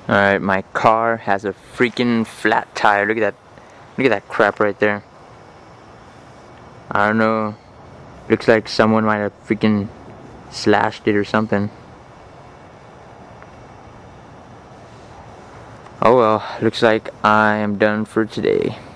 Alright, my car has a freaking flat tire. Look at that. Look at that crap right there. I don't know. Looks like someone might have freaking slashed it or something. Oh well, looks like I am done for today.